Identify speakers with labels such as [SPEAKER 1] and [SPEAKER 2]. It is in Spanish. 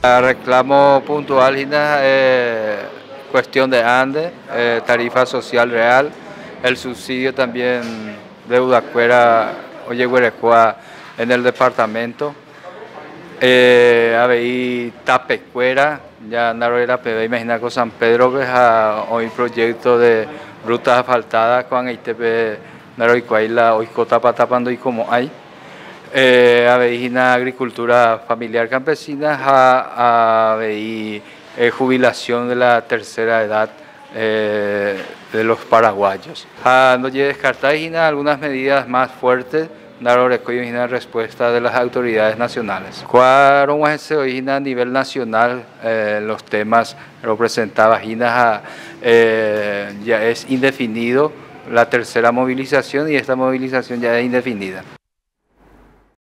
[SPEAKER 1] Reclamo puntual, Gina, cuestión de ANDE, tarifa social real, el subsidio también deuda cuera, oye, Guerecua en el departamento, ABI Tapecuera, ya Naroera PB, imagina con San Pedro, que hoy proyecto de rutas asfaltadas con ITP, Naroicuaila, hoy Cotapatapando y como hay. Aveí agricultura familiar campesina, aveí jubilación de la tercera edad de los paraguayos. No llegue descartar algunas medidas más fuertes, dar una respuesta de las autoridades nacionales. Cuando se origina a nivel nacional los temas representados ya es indefinido la tercera movilización y esta movilización ya es indefinida.